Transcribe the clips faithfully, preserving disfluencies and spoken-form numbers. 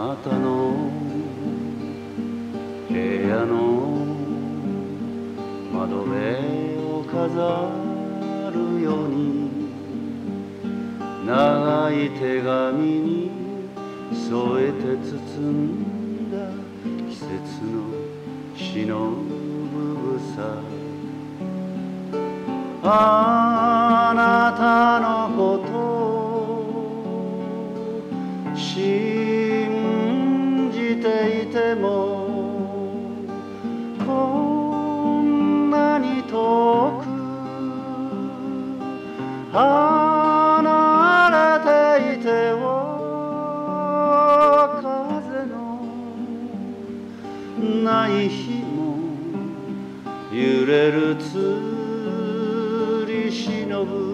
なたの部屋の窓辺を飾るように長い手紙に添えて包んだ季節の忍ぶさあなたのこと信じていてもこんなに遠く離れていては風のない日も揺れるつり忍ぶ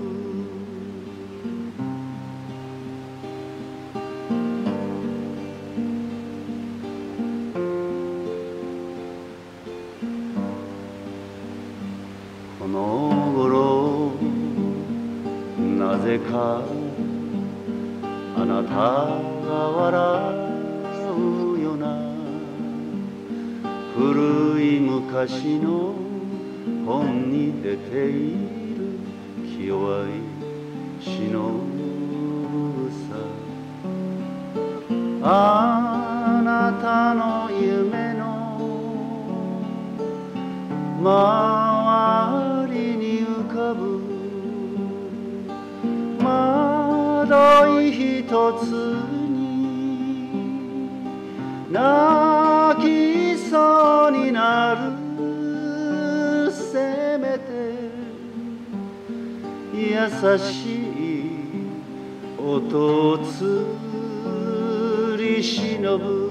この頃なぜかあなたが笑うよな古い昔の本に出ている気弱い忍ぶさあなたの夢の周りに浮かぶ窓一つに泣きそうになるせめて優しい音をつり忍ぶ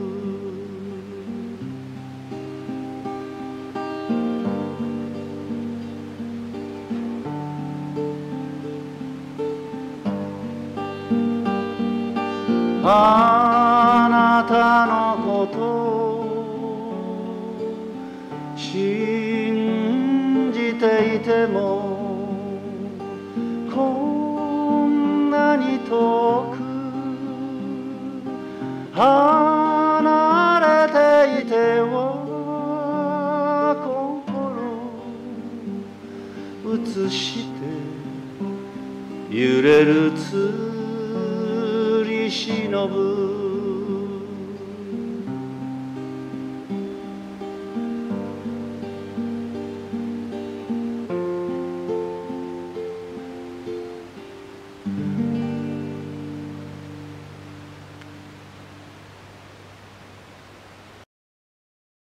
あなたのこと信じていてもこんなに遠く離れていては心移して揺れるつ忍ぶ